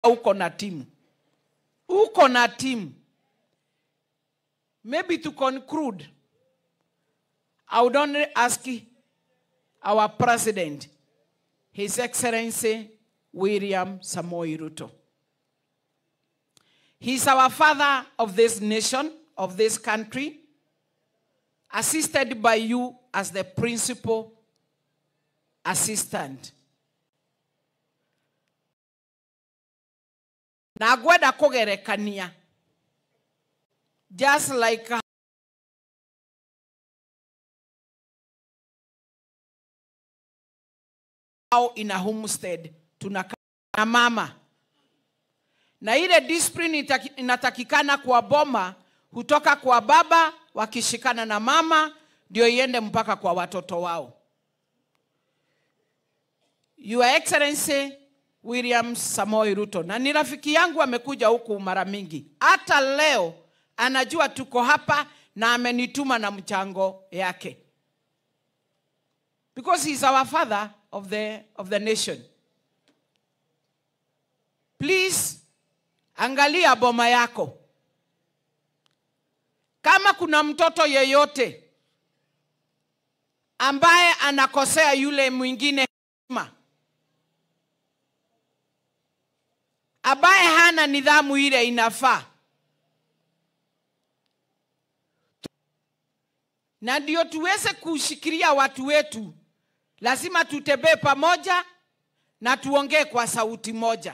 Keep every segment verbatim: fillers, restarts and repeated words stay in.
uko na timu. Uko na timu. Maybe to conclude, I would only ask our President, His Excellency William Samoei Ruto. He's our father of this nation, of this country, assisted by you as the principal assistant. Na gwenda kugerekania, just like how in a homestead tunakaa na mama, na ile discipline inatakikana kwa boma hutoka kwa baba wakishikana na mama ndio iende mpaka kwa watoto wao. Your Excellency William Samoei Ruto, na ni rafiki yangu amekuja huku mara mingi. Hata leo anajua tuko hapa na amenituma na mchango yake. Because he's our father of the of the nation. Please angalia boma yako. Kama kuna mtoto yeyote ambaye anakosea yule mwingine heshima, ambaye hana nidhamu ile inafaa, na ndio tuweze kushikilia watu wetu, lazima tutembee pamoja na tuongee kwa sauti moja.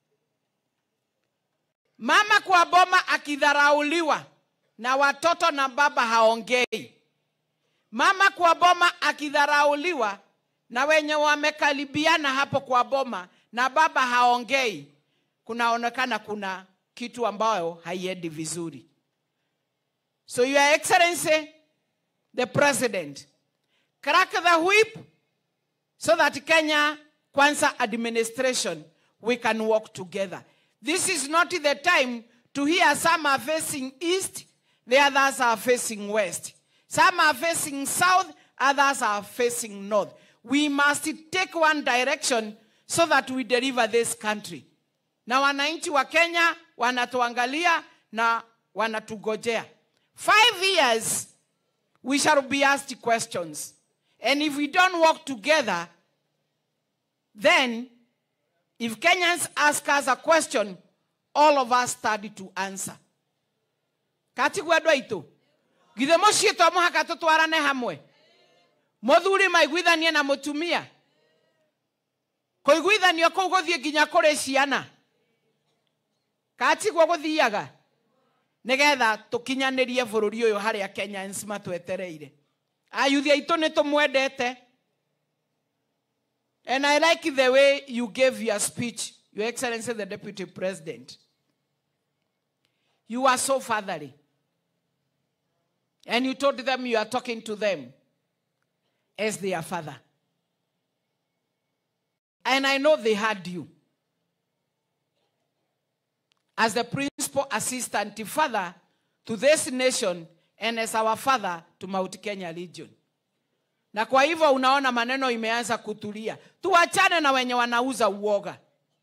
Mama kwa boma akidharauliwa na watoto na baba haongei. Mama kwa boma akidharauliwa na wenye wamekaribiana hapo kwa boma na baba haongei, kunaonekana kuna kitu ambayo haiendi vizuri. So Your Excellency the President, crack the whip so that Kenya Kwanza administration we can work together. This is not the time to hear some are facing east, the others are facing west. Some are facing south, others are facing north. We must take one direction so that we deliver this country. Na wananchi wa Kenya wanatuangalia na wanatugojea. Five years we shall be asked questions. And if we don't work together, then if Kenyans ask us a question, all of us study to answer. Kati gwedwa itu. Githe mucie to muhaka tutwarane hamwe. Muthuri maiguithanie na mutumia. Kuiguithanio kuu guthie nginya kuri ciana. Kati gwo guthiaga. Nigetha tukinyanirie bururi uyu haria Kenyans matwetereire. Ayuthi aitu ni tumwendete. And I like the way you gave your speech, Your Excellency the Deputy President. You are so fatherly. And you told them you are talking to them as their father. And I know they heard you. As the principal assistant father to this nation and as our father to Mount Kenya region. Na kwa hivyo unaona maneno imeanza kutulia. Tuachane na wenye wanauza uoga.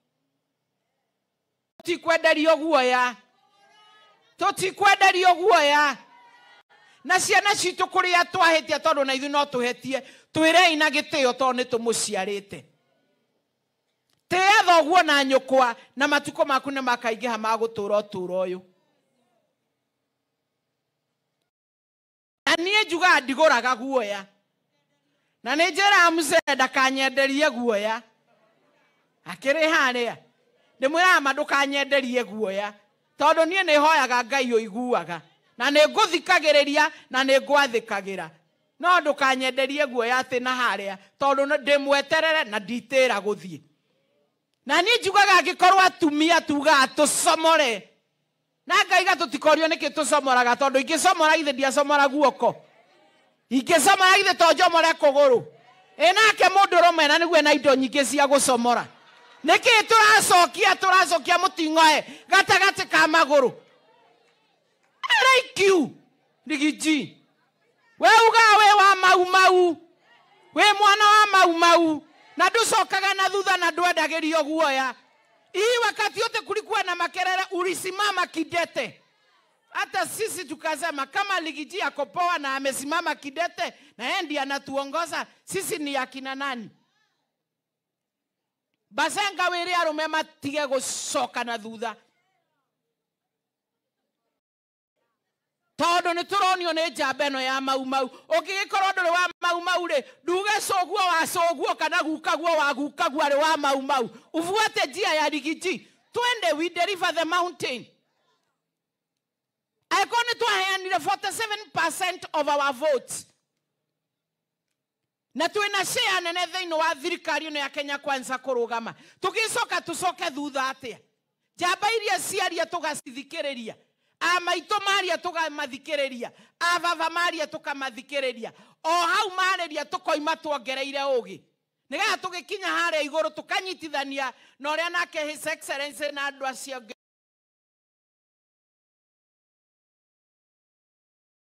Tutikwenderio guoya. Tutikwenderio guoya. Na ciana citu kuria twahetia tondu na ithu no tuhetie. Twirei na gitio tondu ni tumuciarite. Tia thoguo na nyukwa na matuko maku ne makaingiha magutura uturo uyu. Na nie njuga ndiguraga guoya. Na nejera mzee ndakanyenderie guoya. Akiri haria. Ndimwira madukanyenderie guoya. Tondu nie ni hoyaga Ngai uiguaga. Na ni nguthikagiriria na ni ngwathikagira. No ndukanyenderie guoya ati na haria. Tondu ndimweterere na nditira guthie. Na nie njugaga angikorwo atumia tuga atusomore. Na Ngai gatutikorio niki tusomoraga tondu ingisomora ithe ndiasomora guoko. Ikesoma ithe tojo more kuguru. Enake mundu romena niguo na indo nyingi cia gucomora. Niki turacokia turacokia mutingoe gatagati ka maguru. I like you. Rigiji. We uga we wa mau mau. We mwana wa mau mau. Na nducokaga na thutha na ndwendagirio guoya. Hii wakati yote kulikuwa na makelele, ulisimama kidete. Hata sisi tukasema kama Ligiji ako poa na amesimama kidete na yeye ndiye anatuongoza, sisi ni akina nani? Basenga wiri arume matige gucoka na thutha. Todo ni turonio ne jabeno ya mau mau. Ogikorwo nduri wa mau mau ri, nduge coguo wa coguo kana gukaguo wa gukaguo ari wa mau mau. Ufuate njia ya Ligiji. Twende, we deliver the mountain. According to Henry, forty-seven percent of our votes. Na tuena share nene thĩinĩ wa thirikari ĩno ya Kenya Kwanza kũrũgama. Tugicoka tucoke thutha atia. Jamba iria ciaria tugacithikĩrĩria. Amaitũ maria tũkamathikĩrĩria. Ababa maria tũkamathikĩrĩria. O hau mareria tukoima tuongereire ũgĩ. Nĩgetha tũgĩkinya harĩa igũrũ tukanyitithania na ũrĩa nake His Excellency na andũ acio